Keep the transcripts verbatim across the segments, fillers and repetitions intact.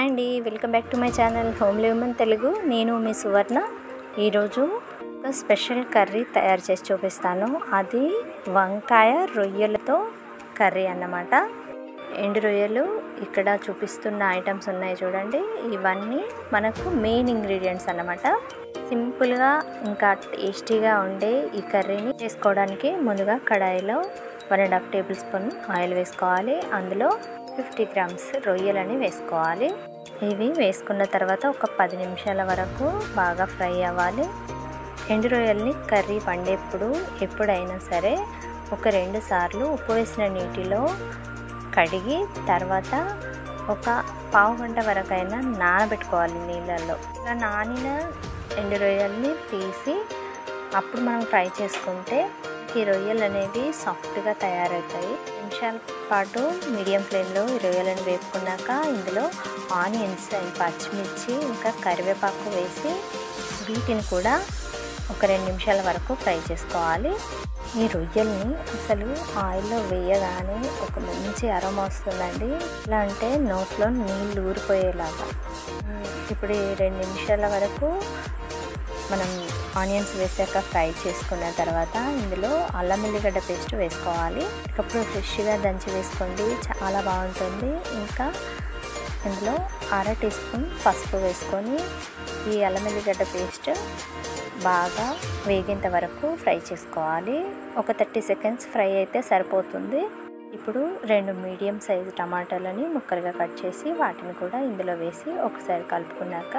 Hi అండి, welcome back to my channel homely women Telugu. నేను మీ సువర్ణ. ఈరోజు ఒక స్పెషల్ కర్రీ తయారు చేసి చూపిస్తాను. అది వంకాయ రొయ్యలతో కర్రీ అన్నమాట. ఎండు రొయ్యలు ఇక్కడ చూపిస్తున్న ఐటమ్స్ ఉన్నాయి చూడండి. ఇవన్నీ మనకు మెయిన్ ఇంగ్రీడియంట్స్ అన్నమాట. సింపుల్గా ఇంకా టేస్టీగా ఉండే ఈ కర్రీని చేసుకోవడానికి ముందుగా కడాయిలో one and half tablespoon oil వేసుకోవాలి. అందులో ఫిఫ్టీ గ్రామ్స్ రొయ్యలని వేసుకోవాలి. ఇవి వేసుకున్న తర్వాత ఒక పది నిమిషాల వరకు బాగా ఫ్రై అవ్వాలి. ఎండు రొయ్యల్ని కర్రీ వండేప్పుడు ఎప్పుడైనా సరే ఒక రెండు సార్లు ఉప్పు వేసిన నీటిలో కడిగి తర్వాత ఒక పావు గంట వరకైనా నానబెట్టుకోవాలి నీళ్ళల్లో. ఇలా నానిన ఎండు రొయ్యల్ని తీసి అప్పుడు మనం ఫ్రై చేసుకుంటే ఈ రొయ్యలు అనేవి సాఫ్ట్గా తయారవుతాయి. నిమిషాల పాటు మీడియం ఫ్లేమ్లో ఈ రొయ్యలను వేపుకున్నాక ఇందులో ఆనియన్స్, పచ్చిమిర్చి ఇంకా కరివేపాకు వేసి వీటిని కూడా ఒక రెండు నిమిషాల వరకు ఫ్రై చేసుకోవాలి. ఈ రొయ్యల్ని అసలు ఆయిల్లో వేయగానే ఒక మంచి అరోమా వస్తుందండి. ఎలా అంటే నోట్లో నీళ్ళు ఊరిపోయేలాగా. ఇప్పుడు ఈ రెండు నిమిషాల వరకు మనం ఆనియన్స్ వేసాక ఫ్రై చేసుకున్న తర్వాత ఇందులో అల్లం వెల్లిగడ్డ పేస్ట్ వేసుకోవాలి. ఇప్పుడు ఫ్రెష్గా దంచి వేసుకోండి, చాలా బాగుంటుంది. ఇంకా ఇందులో అర టీ స్పూన్ పసుపు వేసుకొని ఈ అల్లం వెల్లిగడ్డ పేస్ట్ బాగా వేగేంత వరకు ఫ్రై చేసుకోవాలి. ఒక థర్టీ సెకండ్స్ ఫ్రై అయితే సరిపోతుంది. ఇప్పుడు రెండు మీడియం సైజు టమాటాలని ముక్కలుగా కట్ చేసి వాటిని కూడా ఇందులో వేసి ఒకసారి కలుపుకున్నాక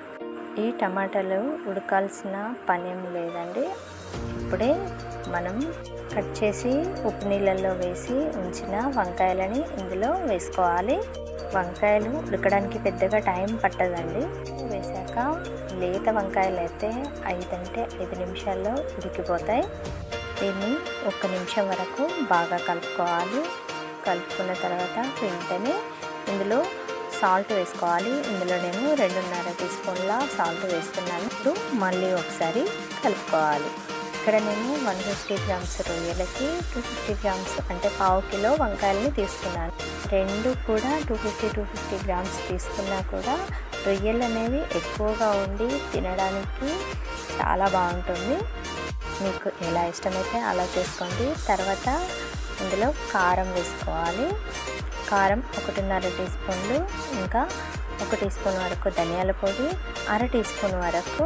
ఈ టమాటాలు ఉడకాల్సిన పనేం లేదండి. ఇప్పుడే మనం కట్ చేసి ఉప్పు నీళ్ళల్లో వేసి ఉంచిన వంకాయలని ఇందులో వేసుకోవాలి. వంకాయలు ఉడకడానికి పెద్దగా టైం పట్టదండి. వేసాక లేత వంకాయలు అయితే ఐదు అంటే ఐదు నిమిషాల్లో ఉడికిపోతాయి. దీన్ని ఒక నిమిషం వరకు బాగా కలుపుకోవాలి. కలుపుకున్న తర్వాత వెంటనే ఇందులో సాల్ట్ వేసుకోవాలి. ఇందులో నేను రెండున్నర టీ స్పూన్ల సాల్ట్ వేస్తున్నాను. ఇప్పుడు మళ్ళీ ఒకసారి కలుపుకోవాలి. ఇక్కడ నేను వన్ ఫిఫ్టీ గ్రామ్స్ రొయ్యలకి టూ ఫిఫ్టీ గ్రామ్స్ అంటే పావు కిలో వంకాయలని తీసుకున్నాను. రెండు కూడా two fifty two fifty grams తీసుకున్నా కూడా రొయ్యలు అనేవి ఎక్కువగా ఉండి తినడానికి చాలా బాగుంటుంది. మీకు ఎలా ఇష్టమైతే అలా చేసుకోండి. తర్వాత ఇందులో కారం వేసుకోవాలి. కారం ఒకటిన్నర టీ స్పూన్లు, ఇంకా ఒక టీ స్పూన్ వరకు ధనియాల పొడి, అర టీ స్పూన్ వరకు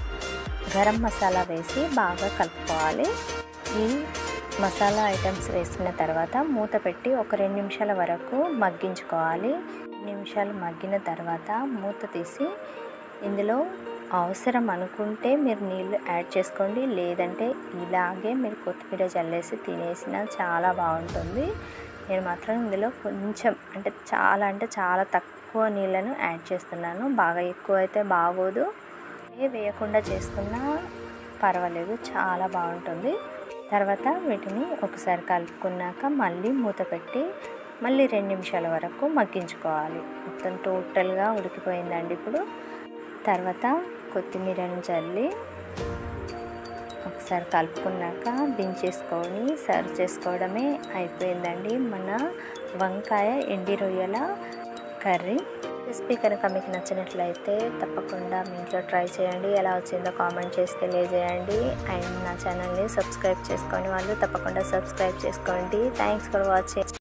గరం మసాలా వేసి బాగా కలుపుకోవాలి. ఈ మసాలా ఐటమ్స్ వేసిన తర్వాత మూత పెట్టి ఒక రెండు నిమిషాల వరకు మగ్గించుకోవాలి. నిమిషాలు మగ్గిన తర్వాత మూత తీసి ఇందులో అవసరం అనుకుంటే మీరు నీళ్ళు యాడ్ చేసుకోండి. లేదంటే ఇలాగే మీరు కొత్తిమీర చల్లేసి తినేసినా చాలా బాగుంటుంది. నేను మాత్రం ఇందులో కొంచెం అంటే చాలా అంటే చాలా తక్కువ నీళ్ళను యాడ్ చేస్తున్నాను. బాగా ఎక్కువ అయితే బాగోదు. ఏ వేయకుండా చేసుకున్నా పర్వాలేదు, చాలా బాగుంటుంది. తర్వాత వీటిని ఒకసారి కలుపుకున్నాక మళ్ళీ మూత పెట్టి మళ్ళీ రెండు నిమిషాల వరకు మగ్గించుకోవాలి. మొత్తం టోటల్గా ఉడికిపోయిందండి. ఇప్పుడు తర్వాత కొత్తిమీరను చల్లి ఒకసారి కలుపుకున్నాక దించేసుకొని సర్వ్ చేసుకోవడమే అయిపోయిందండి మన వంకాయ ఎండి రొయ్యల కర్రీ. రెసిపీ కనుక మీకు నచ్చినట్లయితే తప్పకుండా మీ ఇంట్లో ట్రై చేయండి. ఎలా వచ్చిందో కామెంట్ చేసి తెలియజేయండి. అండ్ నా ఛానల్ని సబ్స్క్రైబ్ చేసుకొని వాళ్ళు తప్పకుండా సబ్స్క్రైబ్ చేసుకోండి. Thanks for watching.